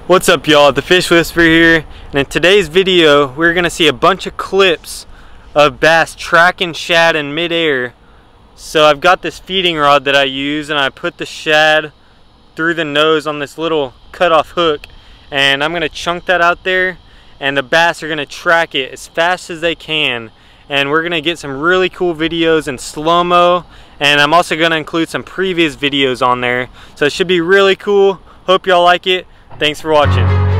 What's up, y'all? The Fish Whisperer here, and in today's video we're gonna see a bunch of clips of bass tracking shad in midair. So I've got this feeding rod that I use, and I put the shad through the nose on this little cut-off hook, and I'm gonna chunk that out there, and the bass are gonna track it as fast as they can, and we're gonna get some really cool videos in slow-mo, and I'm also gonna include some previous videos on there, so it should be really cool. Hope y'all like it. Thanks for watching.